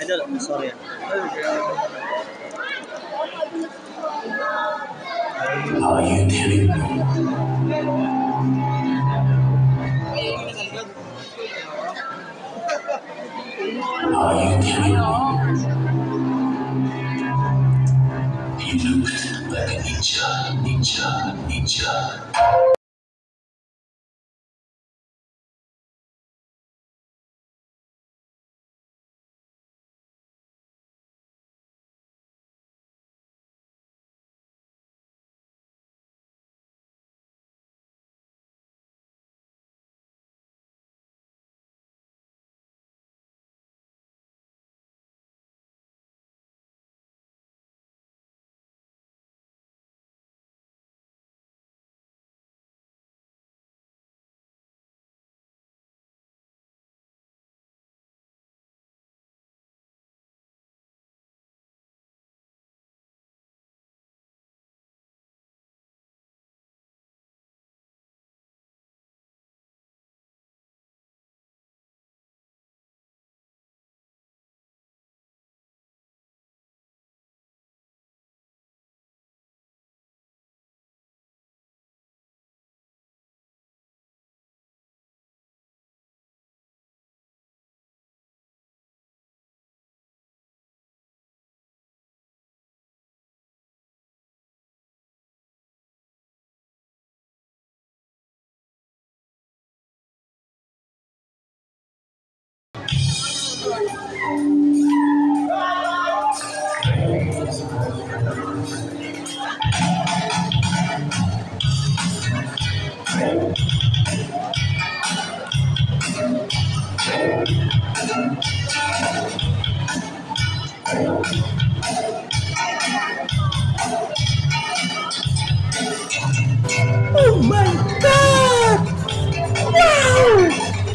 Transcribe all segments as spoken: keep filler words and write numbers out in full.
Idol, sorry. Are you kidding me? Are you kidding me? You look like a ninja, ninja, ninja. Oh my God! Wow!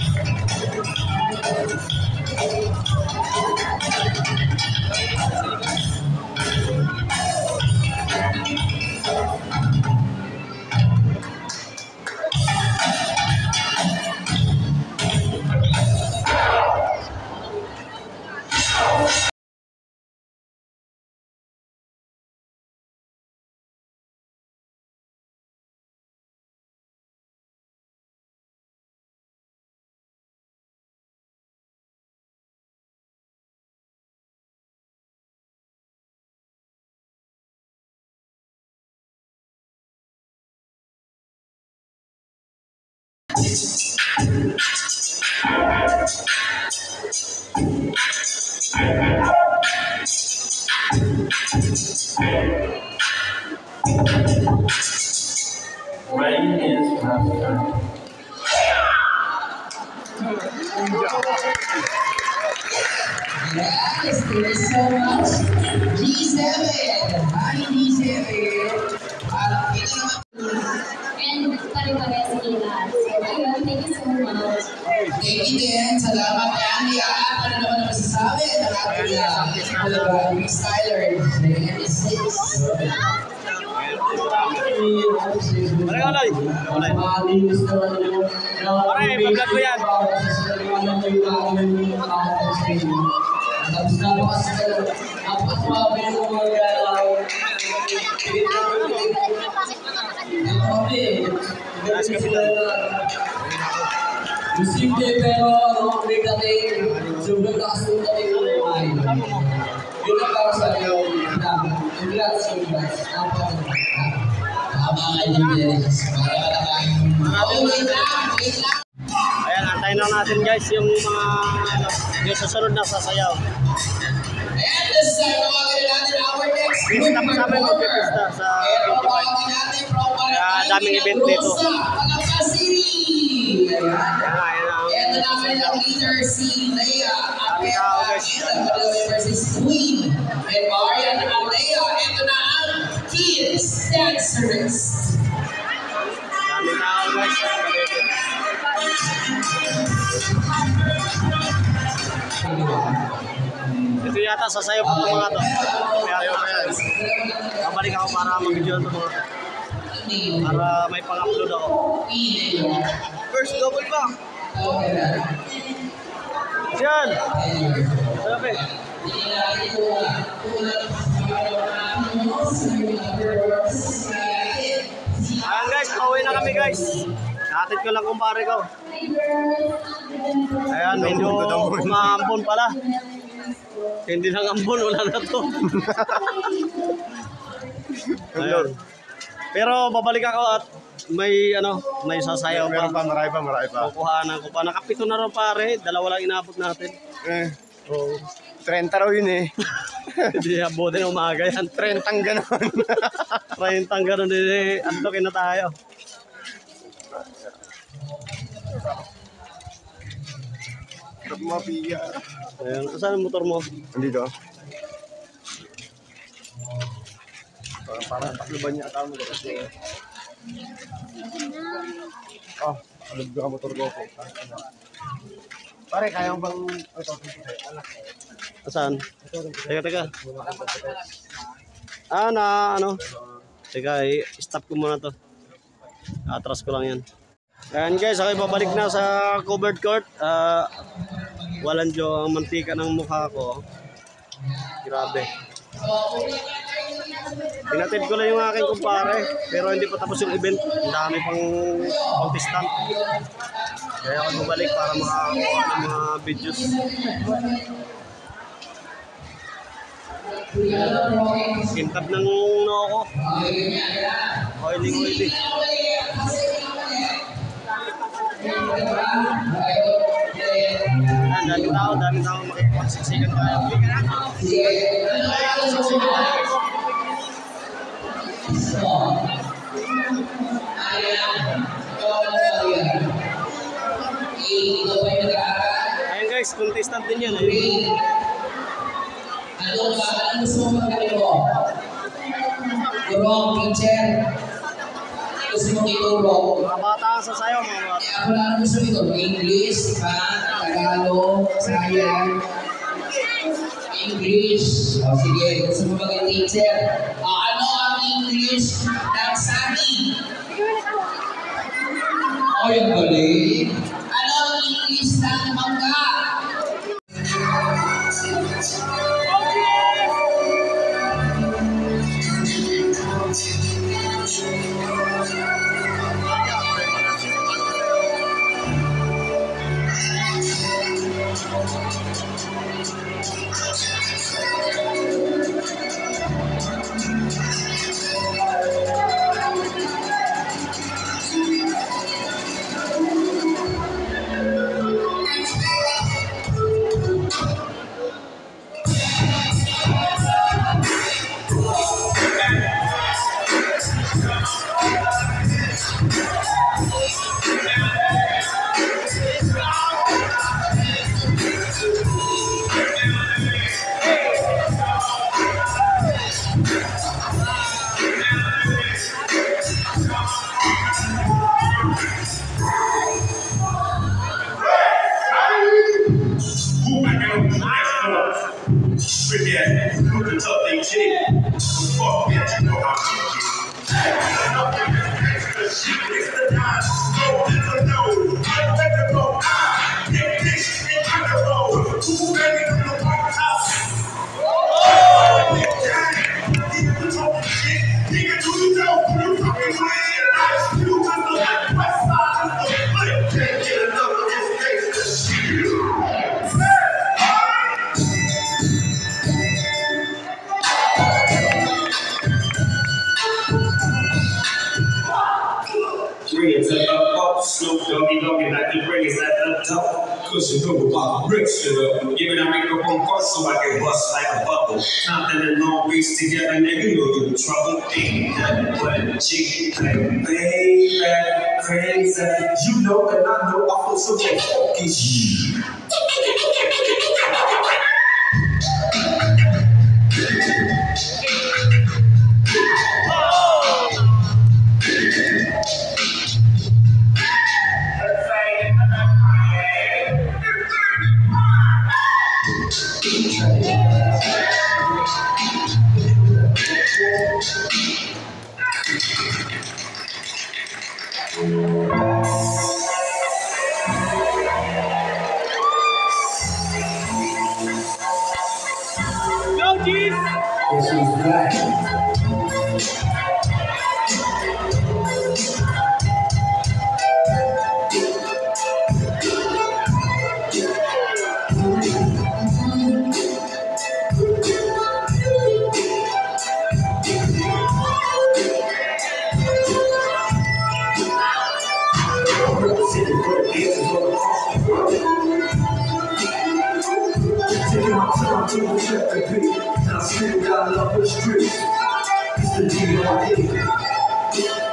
Rain is my Yes, thank you so much. G seven. Hi, G seven. Parang ito naman. And pare-pare sa ilan. So, ayun, thank you so much. Thank you din. Salamat, Andy. At ano naman ang masasabi ng ating uh, freestyler, M S six. Pare, Oloy. Oloy. Pare, pag-vlog ko yan. Tapos napakasagal, napakaswabe yung mga galaw. Simple pero bigating, sobrang nakasukat yung mga yun ang para sa iyo. Congrats, congrats. Tama ka din, Dennis. Para matakain. Oh, wait lang, wait lang. Ayan, antayin lang natin guys yung mga ano, yung susunod na sasayaw. And this is uh, tawagin natin our next group Pista pa kami performer. magpipista sa And twenty-five. tawagin natin from Kaya daming event dito. Rosa, Palapa City. Ayan, ayan ang And the namin ng leader si Leia Dami tao, guys. and the versus Queen. And Marian and Leia. Ito na ang Kids Dancers. dami na ako guys. Ito yata sasayaw pa itong mga to. Kaya babalik ako para mag-video ito mga to. Para may pang-upload ako. First double pa. Diyan! Sabi grabe. Ayan guys, pauwi na kami guys. Hatid ko lang kumpare ko. Ayan, medyo umaambon pala. Hindi lang ambon, wala na to. Ayun. Pero babalik ako at may ano, may sasayaw pa. Meron pa, marami pa, marami pa. Kukuhanan ko pa. Nakapito na rin pare, dalawa lang inabot natin. Eh, Oo. thirty raw yun eh. Hindi abutin ng umaga yan. thirty ganon. Rentang gano'n din eh. Antokin na tayo. Sarap mapiya. Ayun. Saan ang motor mo? Andito. Parang parang takluban niya ako mo kasi. Oh, alog ka motor ko po. Pare, kaya mo bang ito anak? Saan? Teka, teka. Ah, na ano? Teka, i-stop ko muna to. Atras ko lang yan. Ayan guys, ako babalik na sa covered court. Uh, walang jo ang mantika ng mukha ko. Grabe. Pinatid ko lang yung aking kumpare, pero hindi pa tapos yung event. Ang dami pang contestant. Kaya ako bumalik para makakuha ng mga videos. Kintab ng no ako. Oily, oily. Ah, daming tao, daming tao makikipagsiksikan tayo. Siksikan tayo. Ayan guys, contestant din yan. Ayun. Ano ba? Ano gusto mo magaling mo? Turong, teacher. Gusto mo itulong? Mga bata ang sasayaw, mga bata. Eh, ako lang gusto ito. English, ha? Tagalog, Sayan. English. O sige, gusto mo maging teacher. O, ano ang English ng Sami? O, yung galing. Ano ang English ng mangga? Snoop Doggy Doggy like the rays at the top. Cause you know about bricks shit up. Give me that microphone first so I can bust like a bubble. Compton and Long Beach together, nigga, you know you in trouble. Ain't nothing but a chick, baby, crazy. You know and I know I feel so funky shit. Guess who's back? Taking my time to protect the beat. And I still got love for the streets. It's the D R E.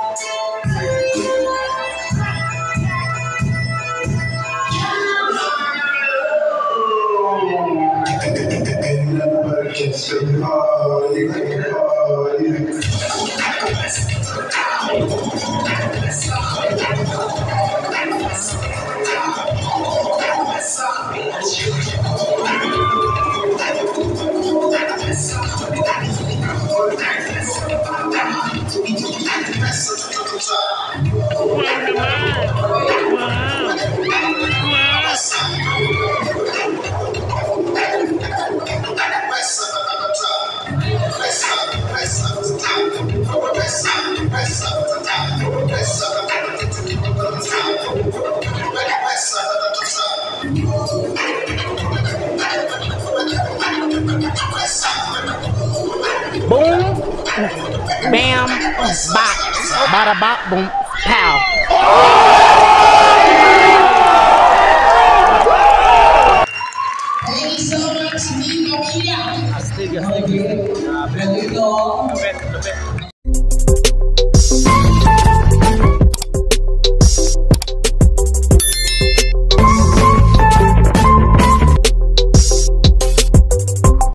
Boom, bam, bop, bada bop, boom, pow. Thank you so much, Nino Kia. Astig, astig. Okay. Ganito. Lupit, lupit.